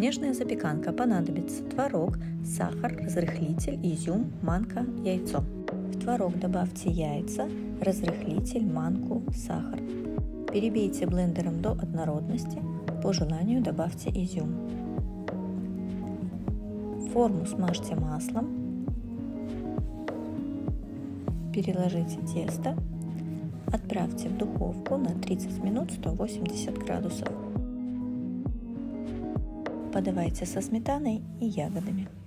Снежная запеканка. Понадобится творог, сахар, разрыхлитель, изюм, манка, яйцо. В творог добавьте яйца, разрыхлитель, манку, сахар. Перебейте блендером до однородности. По желанию добавьте изюм. Форму смажьте маслом. Переложите тесто. Отправьте в духовку на 30 минут 180 градусов. Подавайте со сметаной и ягодами.